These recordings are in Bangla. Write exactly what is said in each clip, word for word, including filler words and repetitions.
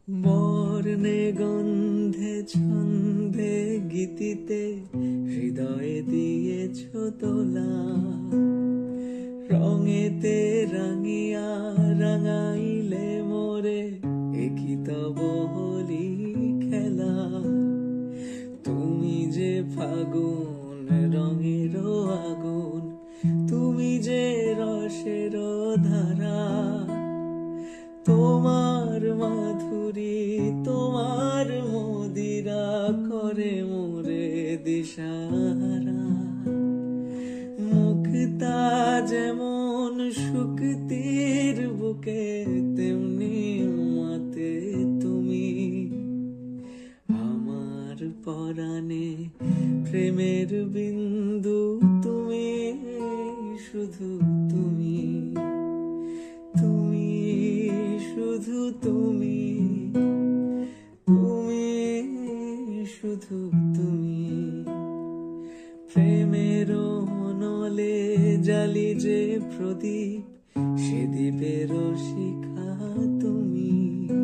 বর্ণে গন্ধে ছন্দে গীতিতে হৃদয়ে দিয়েছ তোলা, রঙেতে রাঙিয়া রাঙাইলে মোরে একই তব হোলি খেলা। তুমি যে ফাগুন রঙের আগুন, তুমি যে রসের ধারা, তোমার মাধুরী তোমার মদিরা করে মোরে দিশাহারা। মুক্তা যেমন শুকতির বুকে তেমনি মাতে তুমি, আমার পরাণে প্রেমের বিন্দু তুমি, শুধু তুমি, তুমি শুধু তুমি, তুমি শুধু তুমি। প্রেমের মনলে জালি যে প্রদীপ, সে দ্বীপের শিখা তুমি।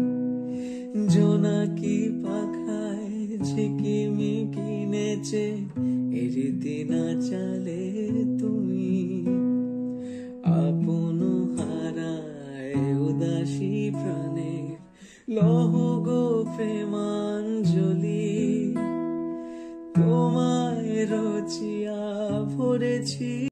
জোনাকি পাখায় ঝিকিমিকি নেচে এরীতি না চালে তুমি। আপন হারায় উদাসী প্রাণের লহ গো প্রেমাঞ্জলি, তোমায় রচিয়া ভরেছি।